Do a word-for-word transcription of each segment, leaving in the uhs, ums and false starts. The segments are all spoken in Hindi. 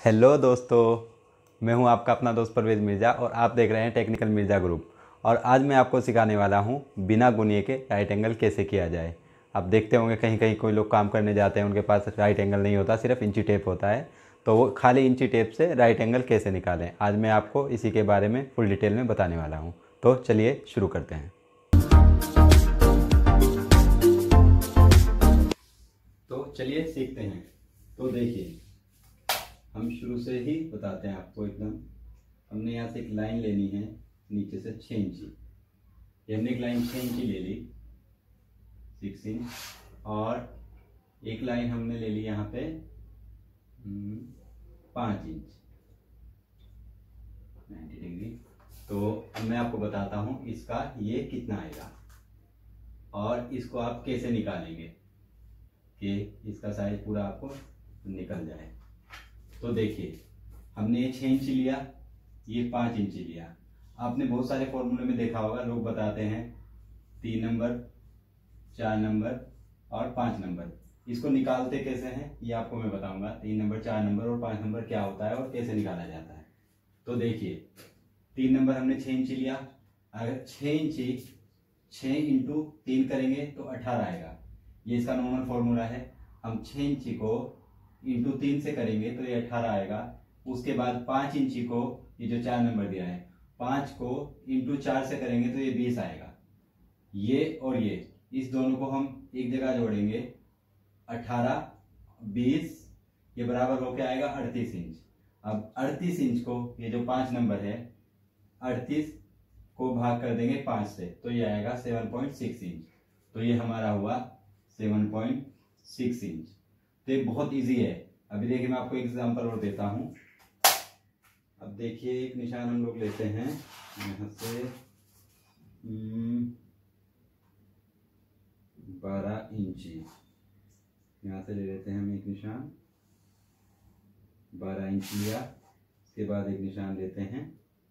हेलो दोस्तों, मैं हूं आपका अपना दोस्त परवेज मिर्ज़ा और आप देख रहे हैं टेक्निकल मिर्ज़ा ग्रुप। और आज मैं आपको सिखाने वाला हूं बिना गुनिए के राइट एंगल कैसे किया जाए। आप देखते होंगे कहीं कहीं कोई लोग काम करने जाते हैं, उनके पास राइट एंगल नहीं होता, सिर्फ इंची टेप होता है। तो वो खाली इंची टेप से राइट एंगल कैसे निकालें, आज मैं आपको इसी के बारे में फुल डिटेल में बताने वाला हूँ। तो चलिए शुरू करते हैं। तो चलिए सीखते हैं। तो देखिए, हम शुरू से ही बताते हैं आपको एकदम। हमने यहाँ से एक लाइन लेनी है नीचे से छः इंची। ये हमने एक लाइन छः इंची ले ली, सिक्स इंच, और एक लाइन हमने ले ली यहाँ पे पाँच इंच नाइन्टी डिग्री। तो अब मैं आपको बताता हूँ इसका ये कितना आएगा और इसको आप कैसे निकालेंगे कि इसका साइज पूरा आपको निकल जाए। तो देखिए, हमने ये छः इंची लिया, ये पाँच इंची लिया। आपने बहुत सारे फॉर्मूले में देखा होगा, लोग बताते हैं तीन नंबर, चार नंबर और पाँच नंबर। इसको निकालते कैसे हैं ये आपको मैं बताऊंगा। तीन नंबर, चार नंबर और पाँच नंबर क्या होता है और कैसे निकाला जाता है। तो देखिए, तीन नंबर हमने छः इंची लिया। अगर छः इंची छः इंटू तीन करेंगे तो अठारह आएगा। ये इसका नॉर्मल फॉर्मूला है। हम छः इंची को इंटू तीन से करेंगे तो ये अठारह आएगा। उसके बाद पाँच इंची को, ये जो चार नंबर दिया है, पाँच को इंटू चार से करेंगे तो ये बीस आएगा। ये और ये इस दोनों को हम एक जगह जोड़ेंगे, अठारह बीस, ये बराबर होके आएगा अड़तीस इंच। अब अड़तीस इंच को, ये जो पाँच नंबर है, अड़तीस को भाग कर देंगे पाँच से तो ये आएगा सेवन पॉइंट सिक्स इंच। तो ये हमारा हुआ सेवन पॉइंट सिक्स इंच। तो ये बहुत इजी है। अभी देखिए, मैं आपको एग्जांपल और देता हूं। अब देखिए, एक निशान हम लोग लेते हैं यहां से बारह इंची, यहां से ले लेते हैं हम एक निशान, बारह इंच लिया। उसके बाद एक निशान लेते हैं,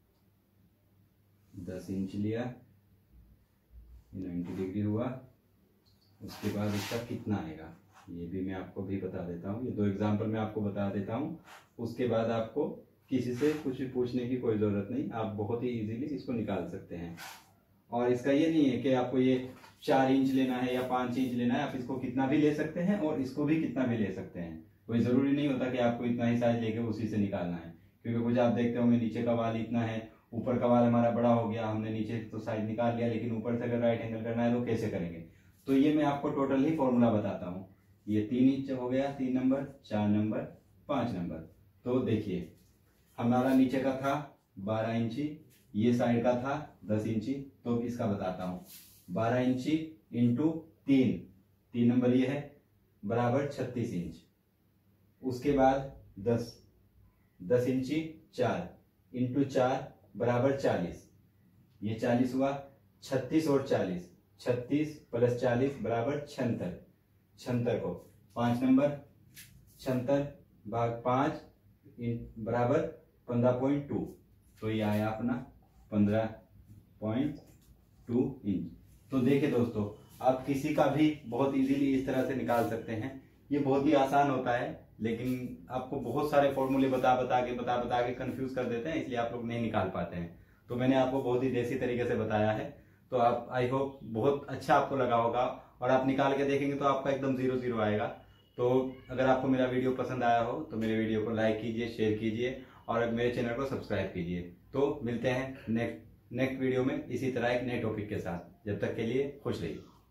दस इंच लिया, नाइन्टी डिग्री हुआ। उसके बाद इसका कितना आएगा ये भी मैं आपको भी बता देता हूँ। ये दो एग्जांपल मैं आपको बता देता हूँ। उसके बाद आपको किसी से कुछ भी पूछने की कोई ज़रूरत नहीं, आप बहुत ही इजीली इसको निकाल सकते हैं। और इसका ये नहीं है कि आपको ये चार इंच लेना है या पाँच इंच लेना है, आप इसको कितना भी ले सकते हैं और इसको भी कितना भी ले सकते हैं। कोई ज़रूरी नहीं होता कि आपको इतना ही साइज लेके उसी से निकालना है, क्योंकि कुछ आप देखते होंगे नीचे का वाल इतना है, ऊपर का वाल हमारा बड़ा हो गया, हमने नीचे तो साइज निकाल लिया, लेकिन ऊपर से अगर राइट एंगल करना है तो कैसे करेंगे। तो ये मैं आपको टोटल ही फॉर्मूला बताता हूँ। ये तीन इंच हो गया, तीन नंबर, चार नंबर, पांच नंबर। तो देखिए, हमारा नीचे का था बारह इंची, ये साइड का था दस इंची। तो इसका बताता हूँ, बारह इंची इंटू तीन, तीन नंबर ये है, बराबर छत्तीस इंच। उसके बाद दस, दस इंची चार इंटू चार बराबर चालीस, ये चालीस हुआ। छत्तीस और चालीस, छत्तीस प्लस चालीस बराबर छिहत्तर, छिहत्तर को पांच नंबर, छिहत्तर भाग पांच बराबर पंद्रह पॉइंट टू। तो ये आया अपना पंद्रह पॉइंट टू इंच। तो देखिए दोस्तों, आप किसी का भी बहुत इजीली इस तरह से निकाल सकते हैं। ये बहुत ही आसान होता है, लेकिन आपको बहुत सारे फॉर्मूले बता बता के बता बता के कंफ्यूज कर देते हैं, इसलिए आप लोग नहीं निकाल पाते हैं। तो मैंने आपको बहुत ही देसी तरीके से बताया है। तो आप, आई होप बहुत अच्छा आपको लगा होगा, और आप निकाल के देखेंगे तो आपका एकदम जीरो जीरो आएगा। तो अगर आपको मेरा वीडियो पसंद आया हो तो मेरे वीडियो को लाइक कीजिए, शेयर कीजिए और मेरे चैनल को सब्सक्राइब कीजिए। तो मिलते हैं नेक्स्ट नेक्स्ट वीडियो में इसी तरह एक नए टॉपिक के साथ। जब तक के लिए खुश रहिए।